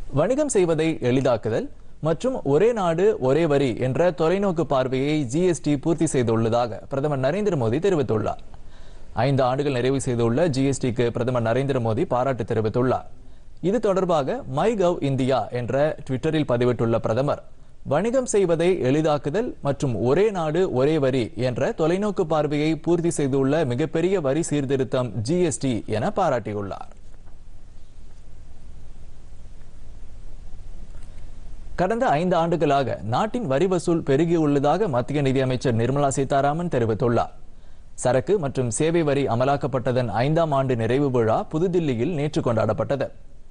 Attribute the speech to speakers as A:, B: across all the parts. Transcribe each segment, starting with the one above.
A: வணிகம் செய்வதை எளிதாக்குதல் மற்றும் ஒரே நாடு ஒரே வரி என்ற தொலைநோக்கு பார்வையை ஜிஎஸ்டி பூர்த்தி செய்துள்ளதாக பிரதமர் நரேந்திர மோடி தெரிவித்துள்ளார். 5 ஆண்டுகள் நிறைவு செய்துள்ள ஜிஎஸ்டிக்கு பிரதமர் நரேந்திர மோடி பாராட்டு தெரிவித்துள்ளார். இது தொடர்பாக மைகவ் இந்தியா என்ற ட்விட்டரில் பதிவிட்டுள்ள பிரதமர், வணிகம் செய்வதை எளிதாக்குதல் மற்றும் ஒரே நாடு ஒரே வரி என்ற தொலைநோக்கு பார்வையை பூர்த்தி செய்துள்ள மிகப்பெரிய வரி சீர்திருத்தம் ஜிஎஸ்டி என பாராட்டியுள்ளார். கடந்த 5 ஆண்டுகளாக நாட்டின் வரி வசூல் பெருகியுள்ளதாக மத்திய நிதியமைச்சர் நிர்மலா சீதாராமன் தெரிவித்துள்ளார். சரக்கு மற்றும் சேவை வரி அமலாக்கப்பட்டதன் 5ஆம் ஆண்டு நிறைவு விழா புதுதில்லியில் நேற்று கொண்டாடப்பட்டது.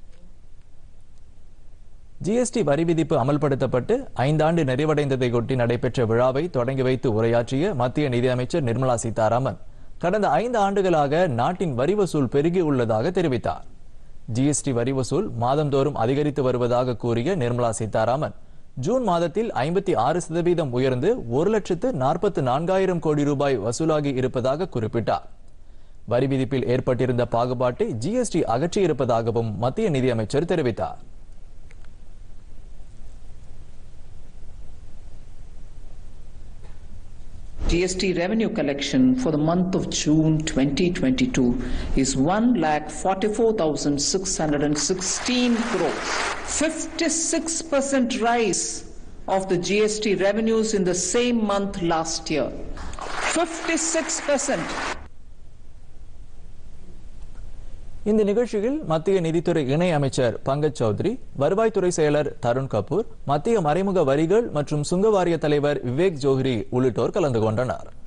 A: ஜிஎஸ்டி வரி விதிப்பு அமல்படுத்தப்பட்டு 5 ஆண்டு நிறைவடைந்ததையொட்டி நடைபெற்ற விழாவை தொடங்கி வைத்து உரையாற்றிய மத்திய நிதியமைச்சர் நிர்மலா சீதாராமன், கடந்த 5 ஆண்டுகளாக நாட்டின் வரி வசூல் பெருகியுள்ளதாக தெரிவித்தார். ஜிஎஸ்டி வரி வசூல் மாதந்தோறும் அதிகரித்து வருவதாக கூறிய நிர்மலா சீதாராமன், ஜூன் மாதத்தில் 56% உயர்ந்து 1,44,000 கோடி ரூபாய் வசூலாகி இருப்பதாக குறிப்பிட்டார். வரி விதிப்பில் ஏற்பட்டிருந்த பாகுபாட்டை ஜிஎஸ்டி அகற்றியிருப்பதாகவும் மத்திய நிதியமைச்சர் தெரிவித்தார்.
B: GST revenue collection for the month of June 2022 is 1,44,616 crores. 56% rise of the GST revenues in the same month last year. 56%. இந்த நிகழ்ச்சியில் மத்திய நிதித்துறை இணை அமைச்சர் பங்கஜ் சௌத்ரி, வருவாய்த்துறை செயலர் தருண் கபூர், மத்திய மறைமுக வரிகள் மற்றும் சுங்க வாரிய தலைவர் விவேக் ஜோஹ்ரி உள்ளிட்டோர் கலந்து கொண்டனர்.